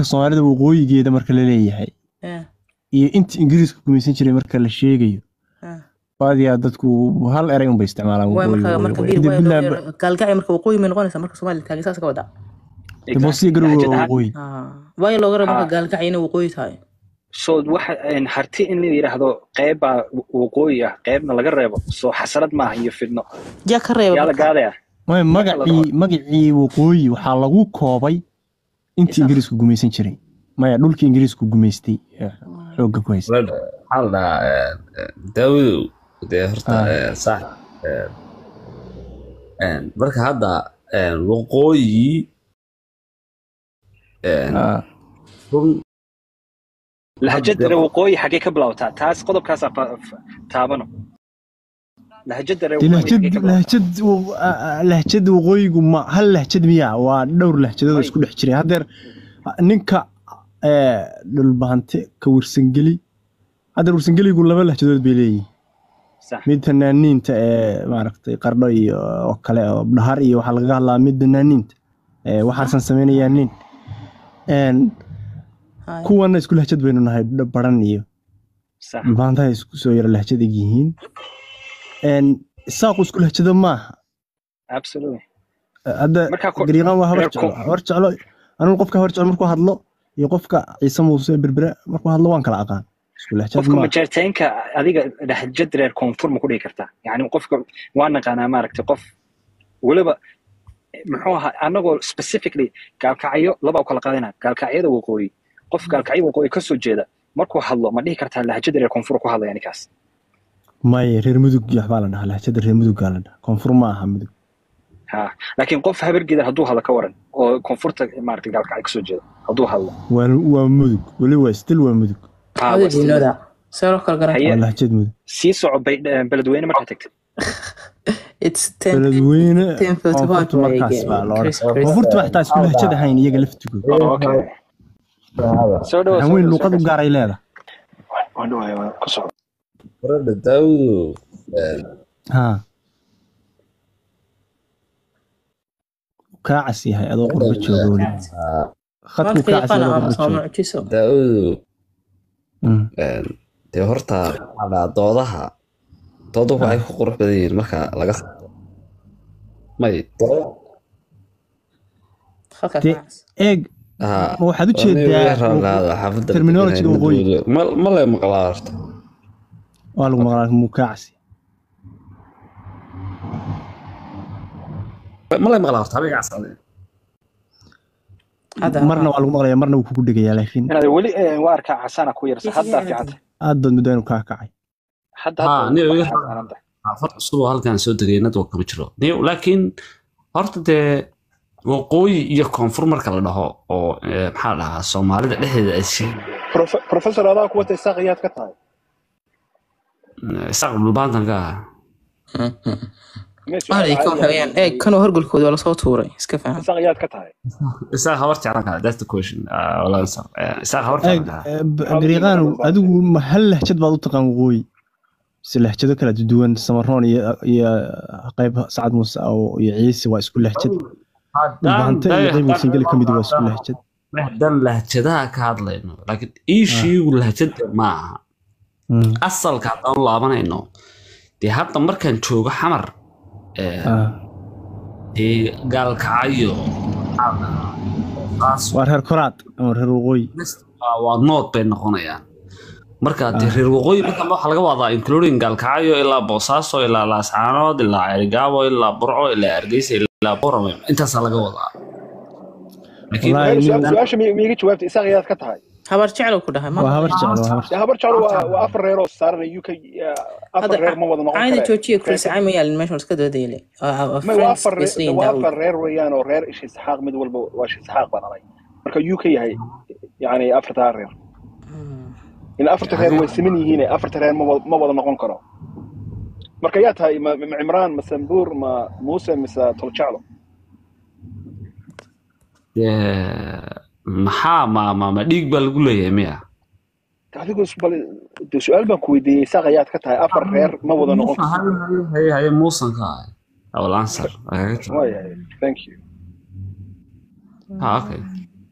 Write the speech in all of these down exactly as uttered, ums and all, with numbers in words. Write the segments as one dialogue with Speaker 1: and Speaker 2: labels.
Speaker 1: dhulka Soomaalida waqooyigeeda marka la leeyahay iyo inta Ingiriiska gumaysan jiray marka la sheegayo baadiyaa dadku hal eray un bay isticmaalaan
Speaker 2: waqooyi marka marka galgacay marka waqooyi ma noqonaysa marka Soomaaliya taageersaas ka wada
Speaker 1: dibosiga garow waqooyi
Speaker 2: way loo garaa marka galgacay inuu waqooyi tahay
Speaker 3: soo waxa in harti in la yiraahdo qayb waqooyi ah qaybna laga reebo soo xasarad ma iyo fidno
Speaker 2: ja ka reebo
Speaker 3: yaa la gaadaya
Speaker 1: way magacii magacii waqooyi waxa lagu koobay intii Ingiriisku gumaysan jiray maya dhulkii Ingiriisku gumaystay xoogga ku haystay
Speaker 4: halda Daawud de horta sax een marka hadda een waqooyi een
Speaker 3: lahjada waqooyi xagee ka bilowtaa taas qodobkaas taabano lahjada
Speaker 1: lahjad lahjad lahjad waqooyigu ma hal lahjad miya waa dhowr lahjadood isku dhex jiray hadeer ninka ee dhulbaante ka warsangeli hadeer warsangeligu laba lahjadood bay leeyihiin صح mid tanaaniinta ee maaragtay qardho iyo oo kale oo dhahar iyo waxa laga hadlaa mid tanaaniinta ee waxaan sameeynaya nin een kuwana isku lahjad baynu nahay baran iyo
Speaker 3: صح
Speaker 1: baanta isku soo yar lahjad yihiin een saaqu isku lahjado ma
Speaker 3: absolutely
Speaker 1: hada gariiqan waa habar jeclo habar jeclo anu qofka habar jeclo markuu hadlo iyo qofka Ciise Muuse berbera markuu hadlo waan kala aqaan
Speaker 3: qofka majartaynka adiga lahjad reer koonfur ma ku dhigi kartaa yani qofka waan naqaanaa maaragtay qof waliba muxuu ahaa anagoo specifically gaalkacyo laba u kala qaadana gaalkacyada waqooyi qof gaalkacyo waqooyi ka soo jeeda markuu hadlo ma dhigi kartaa lahjad reer koonfur ku hadlaya ninkaas
Speaker 1: may reer mudug yaxbaa la dhahaa lahjad reer mudug gaala koonfur ma aha mudug
Speaker 3: ha laakiin qof habargeeda haduu hadlo ka waran oo koonfurta maaragtay gaalkacyo ka soo jeeda haduu hadlo
Speaker 1: waa waa mudug wali waa still waa mudug
Speaker 2: هذا جنودا سيرو كالغرا
Speaker 1: والله جد مد
Speaker 3: سي صعب بلدوينه ما تكتب
Speaker 2: it's ten
Speaker 1: بلدوينه
Speaker 2: ten فوتوات
Speaker 1: مركز بالور وفرت waxtaa isku lahjada hayn iyaga laftigu
Speaker 3: okay
Speaker 1: soo dhaw hawen luqad u gaaray leeda
Speaker 3: wano ay ku soo
Speaker 4: warada Daawud
Speaker 1: ha ka casiyahay adoo qurba joogo khadku ka casiyahay
Speaker 4: Daawud een de horta ala doodaha doodo waxay ku qurux badan yihiin marka laga may
Speaker 1: eeg waxaad u jeedaa terminology waqooyi
Speaker 4: ma ma la maqlaa horta
Speaker 1: waa lagu maqlaa mukaacsi
Speaker 4: ma la maqlaa horta habiga casade
Speaker 1: marna waa lagu maqlayaa marna wuu ku dhigayaa laakiin
Speaker 3: inaad wali waa arkaa xasana ku yarsa hadda fiicanta
Speaker 1: aad bad mudaan ka kacay
Speaker 4: hadda hadda afar soo halkan soo dagay network ma jiro niyo laakiin horta de waqooyi iyo koonfur marka la dhaho oo maxaa la dhahaa Soomaalida dhexdeeda ay si
Speaker 3: professor adaa ku wata saaqiyad ka tahay
Speaker 4: saaq bulbaantanka
Speaker 2: Mari ka waxayaan ee kan horgolkooda la soo tuuray iska faham
Speaker 3: saaqiyad ka tahay
Speaker 4: isaga habar jeclanka that's the question wala answer isaga habar jeclanka
Speaker 1: gariiqan adigu ma hal lahjad baad u taqaan waqooyi si lahjado kala duwan Samaroon iyo iyo qayb Saad Muuse iyo Ciise waa isku lahjad baanta iyo qayb single kamid waa isku lahjad
Speaker 4: dan lahjadaha ka hadlayno laakiin issue lahjad ma aha asalka aan laabanayno de hadda markaan joogo xamar ee gaalkacyo
Speaker 1: waa reer koraad ama reer waqooyi
Speaker 4: waa nood bay noqonayaan marka reer waqooyi marka waxa laga wadaa including gaalkacyo ilaa Boosaaso ilaa Laascaanood ilaa Ceelgaabo ilaa Burco ilaa Hargeysa ilaa Boorame intaas laga wadaa
Speaker 3: laakiin su'aasha miiga jawaabta isaaqiyad ka tahay
Speaker 2: habar jeclo ku dhahay
Speaker 1: ma habar jeclo
Speaker 3: habar jeclo waa afar reer oo saaran U K afar reer ma wada noqon
Speaker 2: ayna joojiye Chris Aymayal meesha iska doodeeyay
Speaker 3: ma waa afar reer waa afar reer weeyaan oo reer ish isxaaq mid walba waa ish isxaaq baan aray marka U K yahay yani afarta reer in afarta reer way siman yihiin afarta reer ma wada noqon karo marka yaa tahay Imraan Masanbuur ma Muuse Misa Tolchalo
Speaker 4: maxaa ma ma dhiig baa lagu leeyahay miya
Speaker 3: adigu bal su'aal baan ku weydiiyay saaqayaad ka tahay afar reer ma wada noqon
Speaker 4: hay hay muusan ka I will answer
Speaker 3: thank you
Speaker 4: ah okay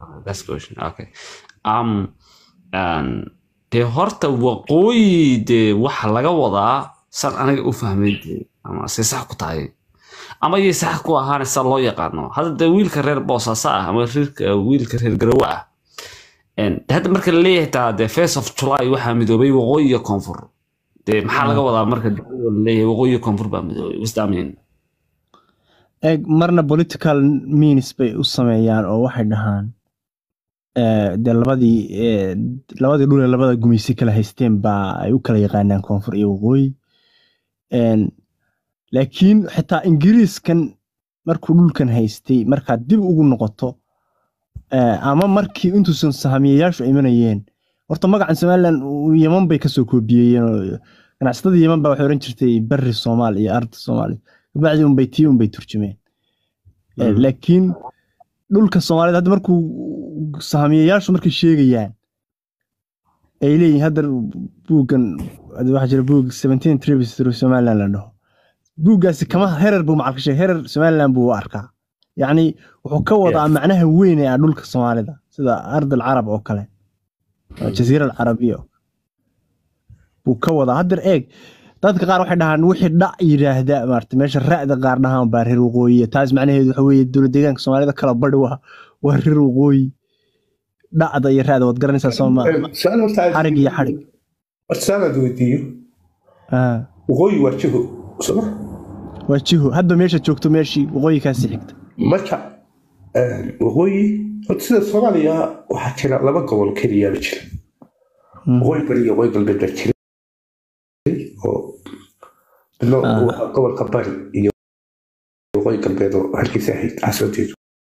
Speaker 4: that's question okay um and de horta waqooyi de waxa laga wadaa san aniga u fahmay ama si sax ku tahay ama ay sax ku ahaanaysa loo yaqaano hadda wiilka reer Boosaaso ah ama wiilka reer Garowe ah and hadda marka la leeyahay taa the first of July waxa midoobay waqooyi iyo koonfur de maxaa laga wadaa marka la leeyahay waqooyi iyo koonfur baa midoobay wasdaamin
Speaker 1: eeg marna political means bay u sameeyaan oo waxay dhahaan ee de labadii labadii dhul ee labada gumeysi kala haysteen baa ay u kala yaqaanaan koonfur iyo waqooyi een laakiin xitaa ingiriiskan markuu dhulkan haystay marka dib ugu noqoto ee ama markii intuusan sahamiyayaashu imanayeen horta magacan Soomaaliland Yemen bay ka soo koobiyeen ganacsatada Yemen baa waxay oran jirtay bari Soomaali iyo ard Soomaali bacdi un bay tii un bay turjumeen laakiin dhulka Soomaalida hadda markuu sahamiyayaashu markay sheegayaan ay leeyihiin hadda buugan waxa jira buug seventeen trips through Somaliland la dhaho buugaasi kama herer buu macalka sheegay herer Somaliland buu arkaa yani wuxuu ka wadaa macnaha weyn ee dhulka Soomaalida sida ardal Arab oo kale jasiirada Carabiya buu ka wadaa hadda eeg dadka qaar waxay dhahaan wixii dhac yiraahda maartay meesha raacda qaar dhahaan baa reer waqooyi taas macnaheedu waxa weeye dawlad deegaanka Soomaalida kala badh waa waa reer waqooyi dhacda iyo raacda wad garanaysaa Soomaaliya xarig iyo xarig
Speaker 5: warsaanad weydiiyo
Speaker 1: ah
Speaker 5: waqooyi wajiho soo
Speaker 1: wajiho hadda meesha joogto meeshii waqooyi ka sii xigta
Speaker 5: marka waqooyi sida Soomaaliya waxa jira laba gobol kaliya jira waqooyi bari iyo waqooyi galbeed jira لو قبل قبل يغوي قلبه هلكي ساحي عسوتيتو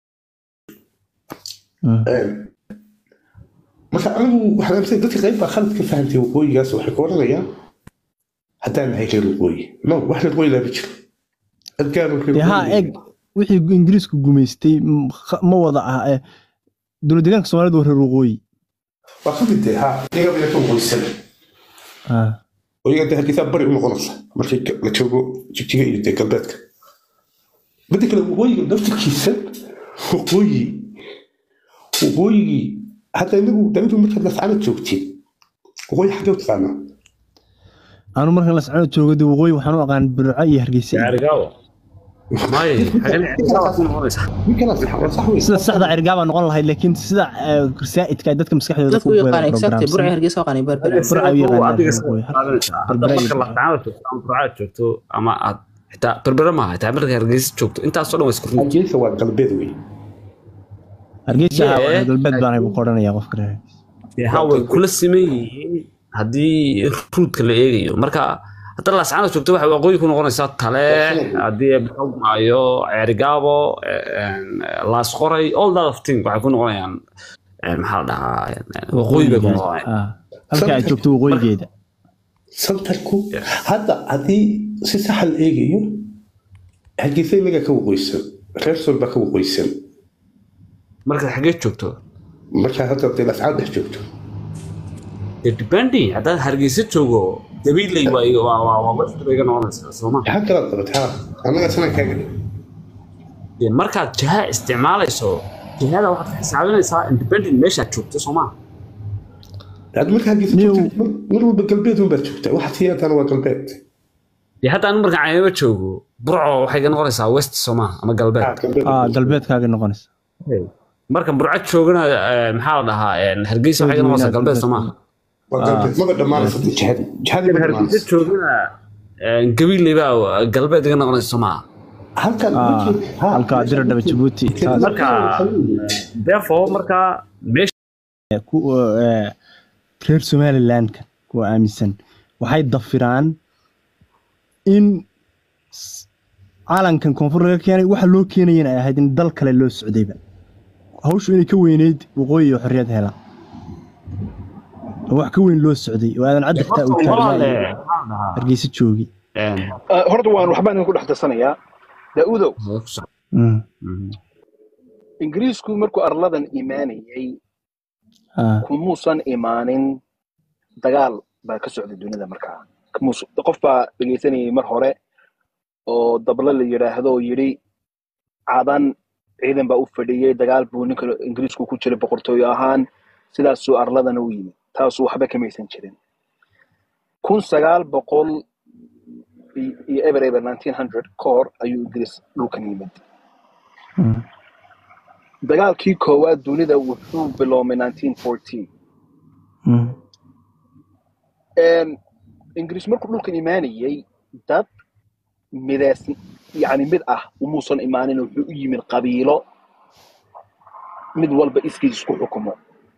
Speaker 5: مثلا أنا وحنا مسيت دتي غير بخلت كيف فهمتي وقوي جالس وحكوا لنا حتى أنا هيك القوي ما واحد القوي لا بيجي الكانوا في
Speaker 1: ها إج وحي إنجليز كجوميستي ما وضعها دول دينك سوالد وهر القوي
Speaker 5: وأخذت ها تيجي بيجي تقول السنة
Speaker 1: آه
Speaker 5: ويقعد هالكتاب بري ومغلص مرتي لا تشوفوا تجي يدي قلبتك بدك القوي نفس الكيسة وقوي وقوي حتى إنه دائما مركز لسعانة تشوفتي وقوي حاجة وتفعلنا
Speaker 1: أنا مركز لسعانة تشوفتي وقوي وحنو أغان برعي هرقيسي
Speaker 4: يا رجاوة ماي حاجة
Speaker 5: يمكن أصلح صح
Speaker 1: سيدا الصحدة عرقابة نقول لها لكن سيدا رسائد كايدتك مسكحة
Speaker 2: dadku yaqaan exactly burca hargeysa qani barbar
Speaker 1: برعي يغان
Speaker 4: joogto ama aad xitaa berbera maaha xitaa marka hargeysa joogto intaas oo dhan way isku runtii
Speaker 5: hargeysa waa galbeed wey
Speaker 1: hargeysa galbeed baan ay qoranaya qofka reer
Speaker 4: ha way kula siman yihiin haddii ruudka la eegayo marka hadda la saacada joogto waxa waqooyi ku noqonaysaa tale haddii maayo ceerigaabo laas qoray all that of thing waxay ku noqonayaan maxaa la dhahaa waqooyi bay ku noqonayaan
Speaker 1: halka ay joogto waqooyigeeda
Speaker 5: santarku hadda haddii si sax la eegayo hargeysa inaga ka waqooysan reer solba ka waqooysan
Speaker 4: marka xagee joogto
Speaker 5: marka hadda dee la saacada dhex joogto
Speaker 4: depending haddaad hargeysa joogo dabiilay waa waa waa wax bayga noqonaysaa Soomaa
Speaker 5: waxa kala qabtaa anaga sanan kaaga
Speaker 4: ee markaad jaha isticmaalayso jahada waxaad xisaabinaysaa independent meesha joogto Soomaa
Speaker 5: هذا مركز هذه نروح بالقلبيت وبرشوكته واحد فيها كان هو قلبيت
Speaker 4: يا حتى أنا مركز عيني بتشوفه برعو حاجة نقولها ويست سوما أما قلبيت
Speaker 1: آه قلبيت كاجا نقولس
Speaker 4: مركز برعت شوقنا محاولها يعني هرجيس حاجة نقولها قلبيت سوما
Speaker 5: قلبيت ما قدر ما نصدق جهاد جهاد
Speaker 4: هرجيس شوقنا قبيل لي بقى قلبيت كنا نقولها سوما
Speaker 5: هل كان
Speaker 1: هل كان درا دبي جيبوتي
Speaker 4: مركز therefore مركز بيش
Speaker 1: reer Somaliland kuwa aaminsan waxay dafiraan in caalankan koonfur laga keenay waxa loo keenayay ay ahayd in dal kale loo socdayba hawshu inay ka weyneyd waqooyi iyo xorriyad hela wax ka weyn loo socday oo aadan cad xitaa u taagay hargeysa joogi
Speaker 3: horta waan waxbaan ku dhaxtaysanayaa daawudow ingiriisku markuu arladan iimaanayay kumuusan imaanin dagaal baa ka socday dunida markaa kumuus qof baa dhageysanayay mar hore oo dabla la yiraahdo oo yiri cadan
Speaker 6: ciidan baa u fadhiyay dagaal buu ninka ingiriisku ku jiray boqortooyo ahaan sidaasuu arladana u yimid taasuu waxba kamaysan jirin kun sagaal boqol iyo eber eber nineteen hundred ka hor ayuu ingiriis dhulkan yimid dagaalkii koowaad dunida wuxuu biloomay nineteen fourteen ingiriis markuu dhulkan imaanayay dad midaas yani mid ah umuusan imaanin wuxuu u yimid qabiilo mid walba iskiis isku xukumo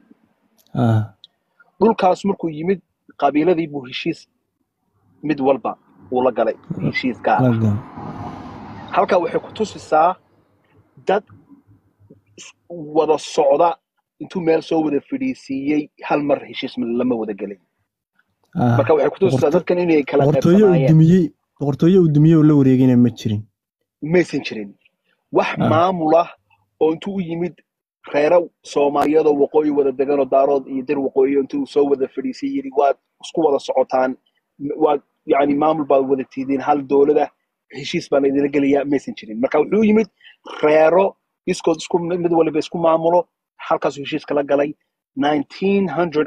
Speaker 6: dhulkaas markuu yimid qabiiladii buu heshiis mid walba uu la galay heshiis gaar ah halkaa waxay ku tusisaa dad wada socda intuu meel soo wada fadhiisiiyey hal mar heshiis lama wada gelin marka waxay ku tusisaa dadkan inay kala
Speaker 1: qaybsanayeen boqortooyo uu dumiyey oo la wareegayna ma jirin
Speaker 6: maysan jirin wax maamul ah oo intuu u yimid reero Soomaaliyada waqooyi wada degan oo daarood iyo dir waqooyi intuu soo wada fadhiisay yiri waad isku wada socotaan waad yani maamul baad wada tiidin hal dawlada heshiis baan idin galiyaa maysan jirin marka wuxuu yimid reero iskood isku mid waliba isku maamulo halkaas heshiis kala galay nineteen hundred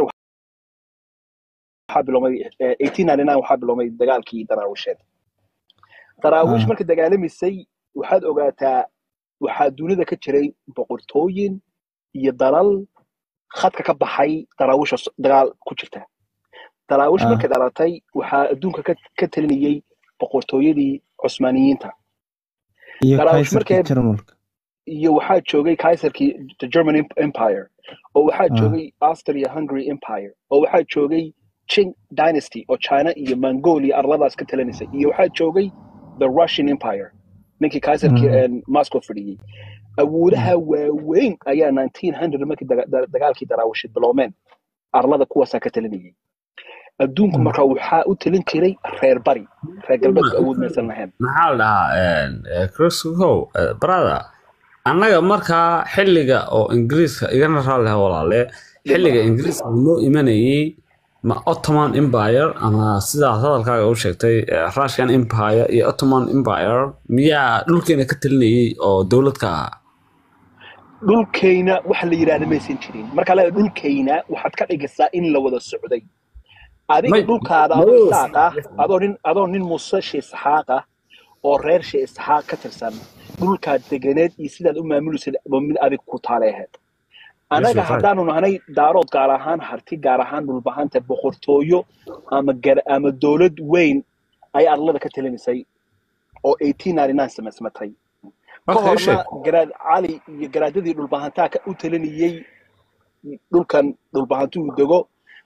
Speaker 6: waxa biloomay eighteen ninety-nine waxa biloomay dagaalkii daraawisheed daraawish markii dagaalamisay waxaad ogaataa waxaa dunida ka jiray boqortooyin iyo dalal khadka ka baxay daraawish dagaal ku jirta daraawish markii dhalatay waxaa adduunka ka talinayay boqortooyadii Cusmaaniyiinta
Speaker 1: daraawish markii Jarmalka
Speaker 6: iyo waxaa joogay kaisarkii the German Empire oo waxaa joogay Austria-Hungary Empire oo waxaa joogay Qing Dynasty oo China iyo Mongolia arladaas ka talinaysay iyo waxaa joogay the Russian Empire ninkii kaisarkii Moscow fadhiyay awoodaha waaweyn ayaa nineteen hundred markii dagaalkii daraawish biloomeen arlada kuwaas ka talinayay adduunku markaa waxaa u talin jiray reer bari reer galbeedka awood maysan lahayn
Speaker 4: maxaa la dhahaa Crisco brother annaga markaa xilliga oo ingiriiska igana raalaha walaale xilliga ingiriiska loo imanayay ma Ottoman Empire ama sidaa hadalkaaga u sheegtay Russian Empire iyo Ottoman Empire miyaa dhulkeena ka talinayay oo dawladka
Speaker 6: dhulkeena waxa la yiraahdo maysan jirin marka la dhulkeena waxaad ka dhigaysaa in la wada socday adiga dhulkaada saaqa adoo nin adoo nin Muuse Isxaaqa oo reer Sheekh Isxaaq ka tirsan dhulka deganeed iyo sidaad u maamulaysid mid adig ku taaleehed anaga haddaanu nahay daarood gaar ahaan harti gaar ahaan dhulbahanta boqortooyo ama ama dawlad weyn ay arlada ka talinaysay oo eighteen ninety-nine sameysmatay kahorna garaad cali iyo garaadadii dhulbahantaa ka u talinayay dhulkan dhulbahantuu dego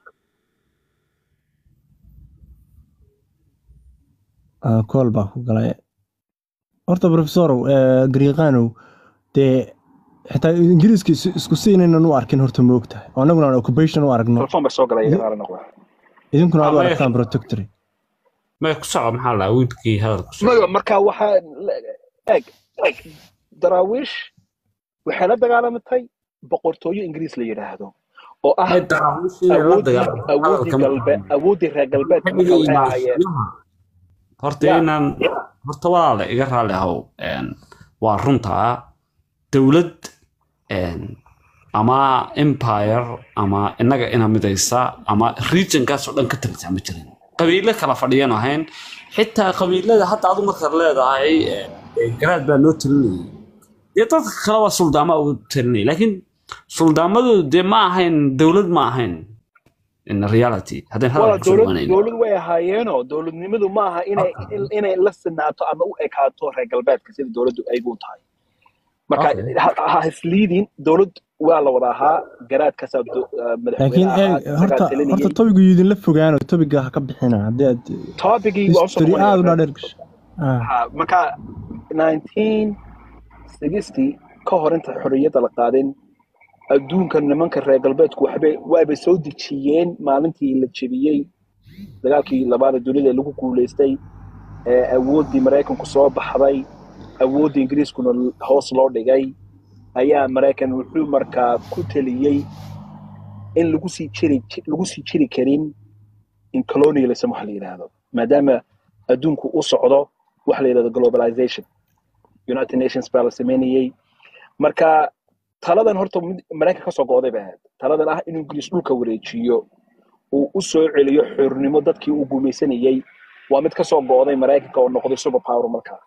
Speaker 1: kool baa ku galay horta professor Griiqaanow dee xitaa ingiriiska isku siinayna u arkin horta ma ogtahay oo annaguna aan occupation u aragno
Speaker 6: telefoon baa soo galay iyaga noqdo
Speaker 1: idinkuna aad u aragtaan protectory
Speaker 4: ma ku socod maxaa la wiilkii hadalku
Speaker 6: soo marka waxa eg eg daraawish waxay la dagaalamatay boqortooyo ingiriis la yiraahdo oo ah awoodii reer galbeedka waxay ahaayeen
Speaker 4: horta inaan horta walaal iga raali ahow waa runta dawlad ama empire ama inaga ina midaysa ama region kaas oo dhan ka tirsan ma jirin qabiilo kala fadhiyaan ahayn xitaa qabiilada hadda aad marka leedahay garaad baa noo talinay iyo dadka kale waa suldaama u talinay laakiin suldaamadu de ma ahayn dawlad ma ahayn in reality hadaan
Speaker 6: hadal ku soo dawlad way ahaayeen oo dawladnimadu ma aha inay inay la sinaato ama u ekaato reer galbeedka sida dawladdu ay u tahay marka ha isliidin dawlad waa la wada ahaa garaadkaas
Speaker 1: madaxweynaha laakiin horta horta topigu idin la fogaano topiga ha ka bixina hadii aad
Speaker 6: topigi waa soo
Speaker 1: aad u dhaadheer
Speaker 6: ah marka nineteen sixty ka hor inta xorriyadda la qaadin adduunka nimanka reer galbeedku waxbay waaba soo dejiyeen maalintii la jebiyay dagaalkii labaad dunida lagu guuleystay ee awoodii Mareykanku soo baxday awoodii Ingiriiskuna hoos loo dhigay ayaa Mareykan wuxuu markaa ku taliyay in lagu sii jiri lagu sii jiri karin in colonialism waxa la yiraahdo maadaama adduunku u socdo waxa la yiraahdo globalization United Nations baa la sameeyay marka taladan horta Mareykanka ka soo go'day baa taladan ah inuu Ingiriis dhulka wareejiyo uu u soo celiyo xornimo dadkii uu gumaysanayay waa mid ka soo go'day Mareykanka oo noqday super power markaa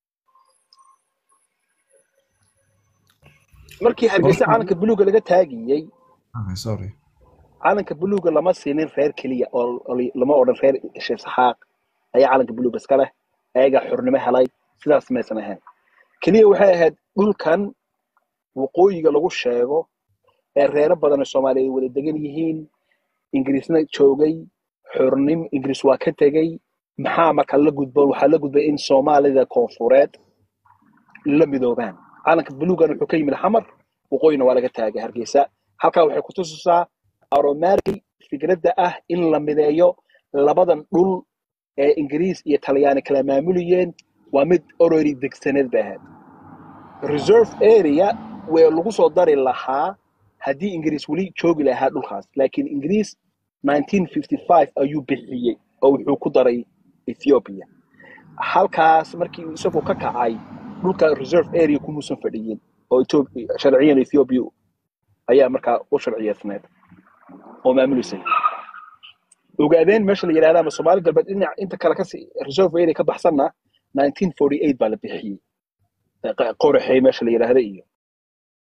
Speaker 6: markii Hargeysa calanka buluuga laga taagiyay
Speaker 7: okay sorry
Speaker 6: calanka buluuga lama siinin reer kaliya oo lama odhan reer Sheekh Saxaaq ayaa calanka buluuga iska leh ayaga xornimo helay sidaas ma samayn kaliya waxay ahayd dhulkan waqooyiga lagu sheego ee reer badan oo Soomaaliyeed wada degan yihiin Ingiriisna joogay xornimo Ingiriis waa ka tagay maxaa marka la gudbo waxa la gudbay in Soomaalida koonfureed la midoobaan calanka buluugan wuxuu ka yimid xamar waqooyina waa laga taagay Hargeysa halka waxay ku tusisaa aromaarkii fikradda ah in la mideeyo labadan dhul ee Ingiriis iyo Talyaani kala maamuliyeen waa mid already degsaneed baa reserve area wee lagu soo dari lahaa haddii Ingiriis wali joogi lahaa dhulkaas laakiin Ingiriis nineteen fifty-five ayuu bixiyay oo wuxuu ku daray Ethiopia halkaas markii isagoo ka kacay dhulka reserve area ku muusan fadhiyeen oo Ethiopia sharciyan Ethiopia ayaa markaa u sharciyeysneed oo maamulisay ogaadeen meesha la yiraahdo ama Soomaali galbeed inta kale ka reserve area ka baxsanna nineteen forty-eight baa la bixiyay qorxay meesha la yiraahdo iyo